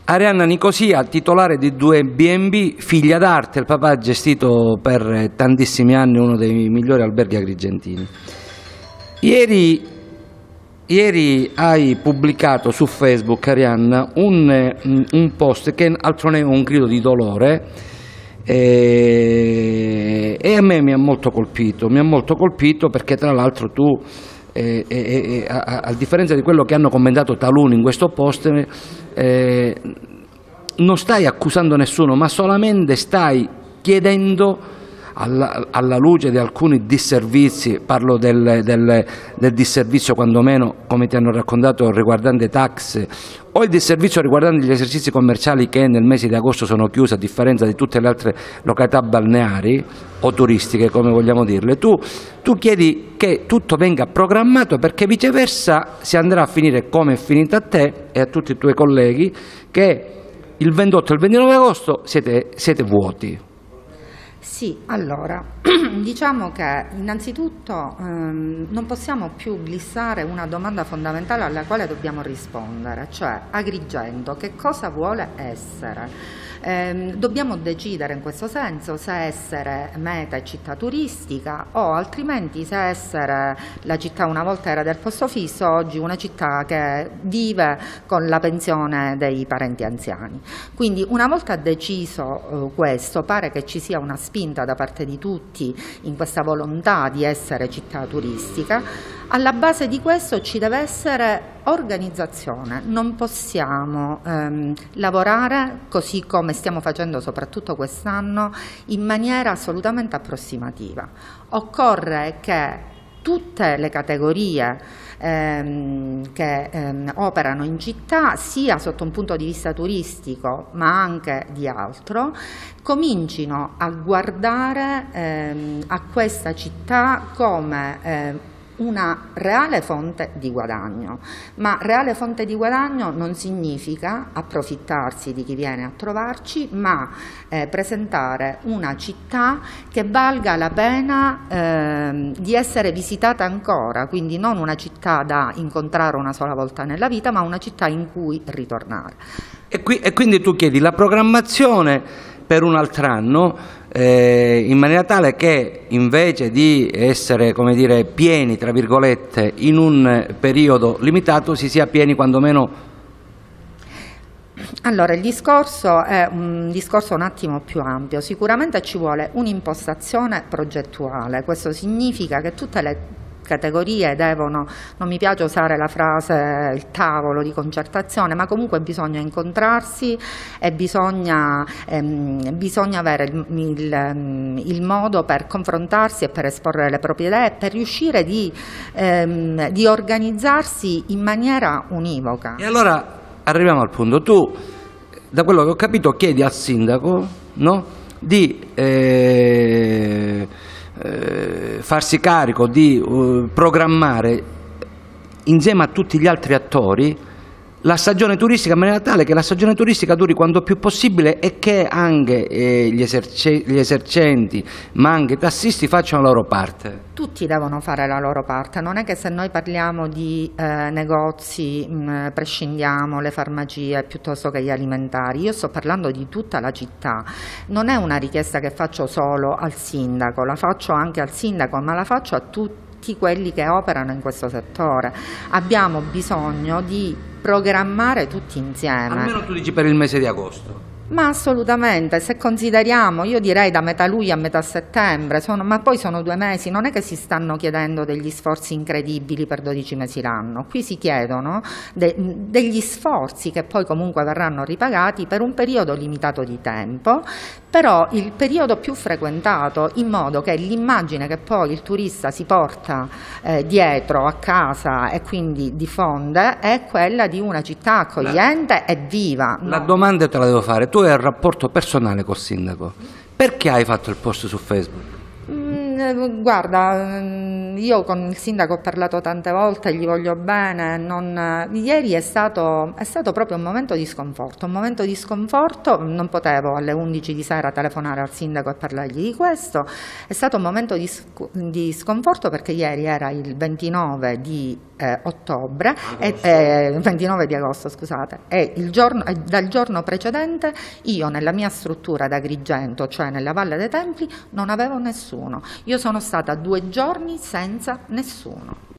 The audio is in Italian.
Arianna Nicosia, titolare di 2 B&B, figlia d'arte, il papà ha gestito per tantissimi anni uno dei migliori alberghi agrigentini. Ieri hai pubblicato su Facebook, Arianna, un post che altro non è un grido di dolore e a me mi ha molto colpito perché tra l'altro tu, a differenza di quello che hanno commentato taluni in questo post, non stai accusando nessuno, ma solamente stai chiedendo, alla luce di alcuni disservizi, parlo del disservizio quantomeno, come ti hanno raccontato, riguardante tax, o il disservizio riguardante gli esercizi commerciali che nel mese di agosto sono chiusi, a differenza di tutte le altre località balneari o turistiche, come vogliamo dirle. Tu chiedi che tutto venga programmato, perché viceversa si andrà a finire come è finita a te e a tutti i tuoi colleghi, che il 28 e il 29 agosto siete vuoti. Sì, allora, diciamo che innanzitutto non possiamo più glissare una domanda fondamentale alla quale dobbiamo rispondere, cioè Agrigento che cosa vuole essere? Dobbiamo decidere in questo senso se essere meta e città turistica o altrimenti se essere la città una volta era del posto fisso, oggi una città che vive con la pensione dei parenti anziani. Quindi una volta deciso questo, pare che ci sia una spinta da parte di tutti in questa volontà di essere città turistica. Alla base di questo ci deve essere organizzazione, non possiamo lavorare così come stiamo facendo soprattutto quest'anno in maniera assolutamente approssimativa. Occorre che tutte le categorie che operano in città, sia sotto un punto di vista turistico ma anche di altro, comincino a guardare a questa città come una reale fonte di guadagno, ma reale fonte di guadagno non significa approfittarsi di chi viene a trovarci, ma presentare una città che valga la pena di essere visitata ancora, quindi non una città da incontrare una sola volta nella vita, ma una città in cui ritornare. E quindi tu chiedi la programmazione per un altro anno, in maniera tale che invece di essere, come dire, pieni, tra virgolette, in un periodo limitato, si sia pieni quantomeno. Allora, il discorso è un discorso un attimo più ampio. Sicuramente ci vuole un'impostazione progettuale, questo significa che tutte le categorie devono, non mi piace usare la frase il tavolo di concertazione, ma comunque bisogna incontrarsi e bisogna avere il modo per confrontarsi e per esporre le proprie idee, per riuscire di organizzarsi in maniera univoca. E allora arriviamo al punto, tu, da quello che ho capito, chiedi al sindaco, no, di farsi carico di programmare insieme a tutti gli altri attori la stagione turistica, in maniera tale che la stagione turistica duri quanto più possibile e che anche gli esercenti ma anche i tassisti facciano la loro parte. Tutti devono fare la loro parte, non è che se noi parliamo di negozi prescindiamo le farmacie piuttosto che gli alimentari. Io sto parlando di tutta la città, non è una richiesta che faccio solo al sindaco, la faccio anche al sindaco, ma la faccio a tutti quelli che operano in questo settore. Abbiamo bisogno di programmare tutti insieme. Almeno tu dici per il mese di agosto. Ma assolutamente, se consideriamo, io direi da metà luglio a metà settembre, ma poi sono 2 mesi, non è che si stanno chiedendo degli sforzi incredibili per 12 mesi l'anno, qui si chiedono degli sforzi che poi comunque verranno ripagati per un periodo limitato di tempo, però il periodo più frequentato, in modo che l'immagine che poi il turista si porta dietro a casa e quindi diffonde è quella di una città accogliente e viva. La domanda te la devo fare, tu hai un rapporto personale col sindaco, perché hai fatto il post su Facebook? Guarda, io con il sindaco ho parlato tante volte, gli voglio bene, ieri è stato proprio un momento di sconforto, non potevo alle 11 di sera telefonare al sindaco e parlargli di questo, è stato un momento di sconforto perché ieri era il 29 di ottobre, 29 di agosto, scusate, e dal giorno precedente io nella mia struttura ad Agrigento, cioè nella Valle dei Templi, non avevo nessuno. Io sono stata 2 giorni senza nessuno.